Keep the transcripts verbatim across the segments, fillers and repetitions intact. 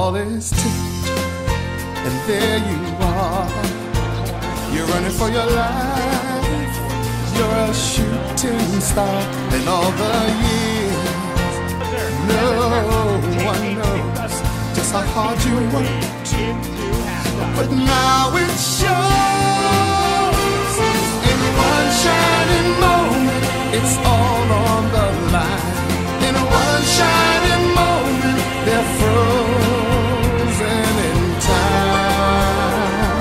all is tipped, and there you are. You're running for your life. You're a shooting star. And all the years, no one knows just how hard you worked. But now it shows. In one shining moment, it's all on the line. In one shining moment, they're frozen in time.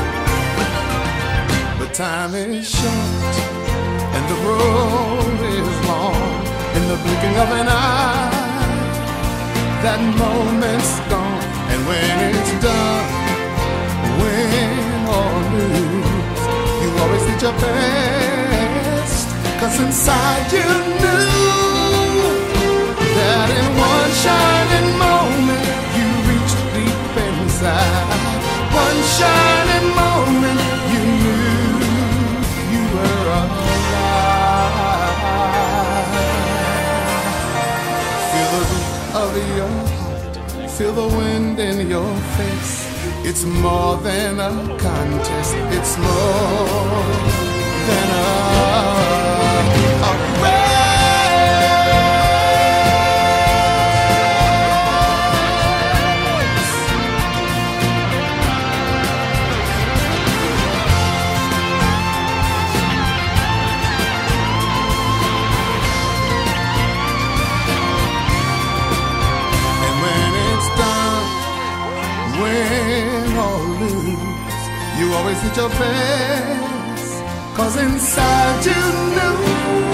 But time is short and the road is long. In the blinking of an eye, that moment's gone. And when it's done, win or lose, you always did your best. Cause inside you knew that in one shining moment you reached deep inside. One shining moment you knew you were alive. Feel the beat of your heart, feel the wind in your face. It's more than a contest, it's more than a, a race. And when it's done, win or lose, you always did your best. Cause inside you knew